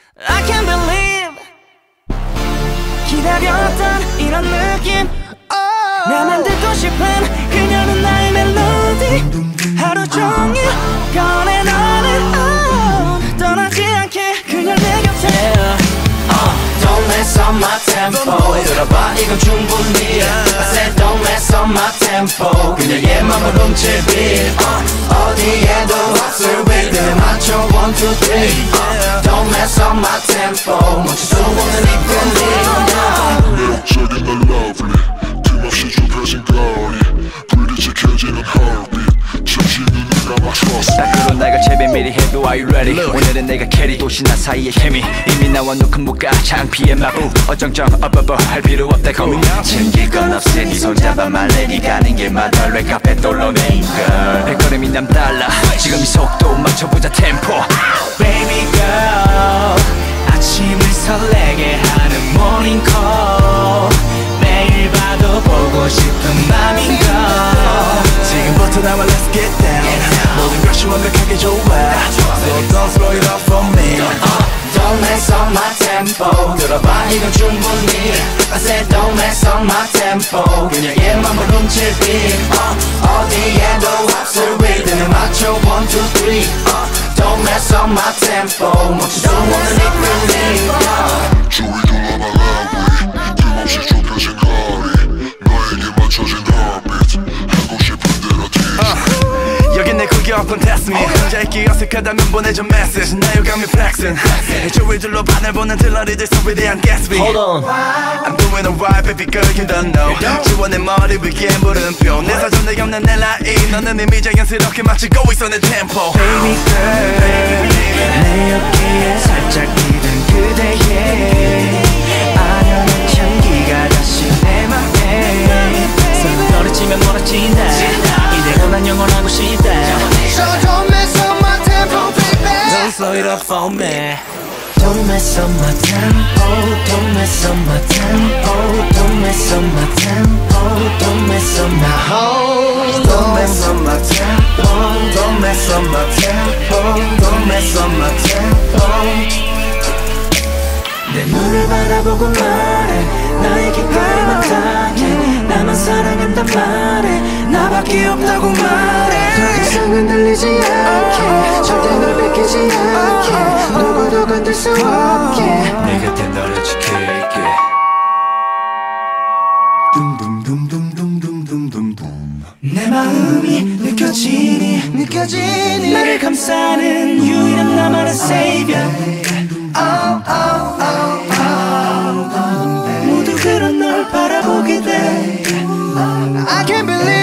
I can't believe 기다렸던 이런 느낌 나만 듣고 싶은 그녀는 나의 멜로디 하루 종일 꺼내 너는 떠나지 않게 그녀 내 곁에 Don't mess up my tempo 들어봐 이건 충분히 I said don't mess up my tempo 그녀의 맘을 훔칠 beat 어디에도 없을 rhythm 맞춰 1, 2, 3 Don't mess up my tempo 멈출 수 없는 이 끌림 매력적인 널 lovely 틈없이 좁혀진 거리 불이 지켜지는 heartbeat 잠시 눈을 감아 trust 딱 그런 날 제배 미리 해도 Are you ready 오늘은 내가 캐리 도시나 사이의 케미 이미 나와 놓은 무가 창피의 마부 어정쩡 어버버 할 필요 없다고 챙길 건 없으니 손잡아 말래 니 가는 길마다 랩카페 돌로메인 걸 발걸음이 남달라 지금 이 속도 맞춰보자 템포 Baby girl 아침을 설레게 하는 morning call 매일 봐도 보고 싶은 맘인걸 지금부터 나와 let's get down 모든 것이 완벽하게 좋아 So don't slow it up for me Don't mess up my tempo 들어봐 이건 충분히 I said don't mess up my tempo 그녀의 맘을 훔칠 beat 어디에도 없을 rhythm에 맞춰 1, 2, 3 Don't mess up my tempo 멈출 수 없는 이 끌림 주위 둘러봐 lovely 틈없이 좁혀진 거리 너에게 맞춰진 heartbeat 하고 싶은 대로 tease 여긴 내 구경꾼 test me 혼자 있기 어색하다면 보내줘 message 나 요감이 flexing 주위 둘러봐 날 보는 들러리들 소리에 대한 Gatsby Hold on I'm doing alright baby girl you don't know 지워 내 머리 위에 물음표 내 사전에 없는 내 라인 너는 이미 자연스럽게 맞추고 있어 내 tempo Baby girl 내 어깨에 살짝 기댄 그대의 아련한 향기가 다시 내 맘에 손 너를 치면 멀어진다 이대로 난 영원하고 싶다 So don't mess up my tempo baby Don't slow it up for me Don't mess up my tempo Don't mess up my tempo Don't mess up my tempo Don't mess up my whole Don't mess up my tempo Don't mess up my tempo Don't mess up my tempo 내 눈을 바라보고 말해 나의 귓가에만 닿게 나만 사랑한단 말해 나밖에 없다고 말해 더 이상은 들리지 않게 절대 널 뺏기지 않게 누구도 건들 수 없게 내 곁에 너를 지킬게 내 마음이 느껴지니 나를 감싸는 유일한 나만의 savior 모두 그런 널 바라보게 돼 I can't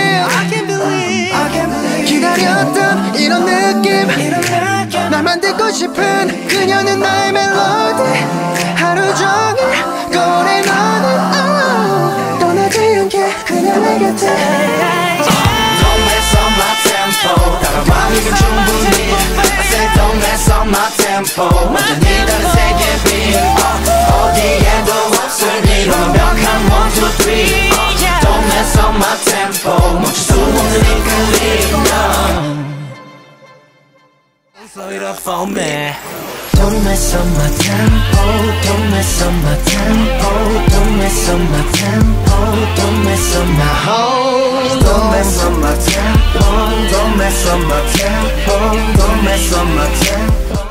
believe 기다렸던 이런 느낌 나만 듣고 싶은 그녀는 나의 멜로디 하루 종일 꺼내 너는 떠나지 않게 그녀 내 곁에 Don't mess up my tempo 따라와 이건 충분히 I said don't mess up my tempo 완전히 다른 세계 beat 어디에도 없을 이 완벽한 1, 2, 3 Don't mess up my tempo 멈출 수 없는 이 끌림 Don't slow it up for me Don't mess up my tempo Don't mess up my tempo Don't mess up my tempo Don't mess up my whole Don't mess up my tempo Don't mess up my tempo Don't mess up my tempo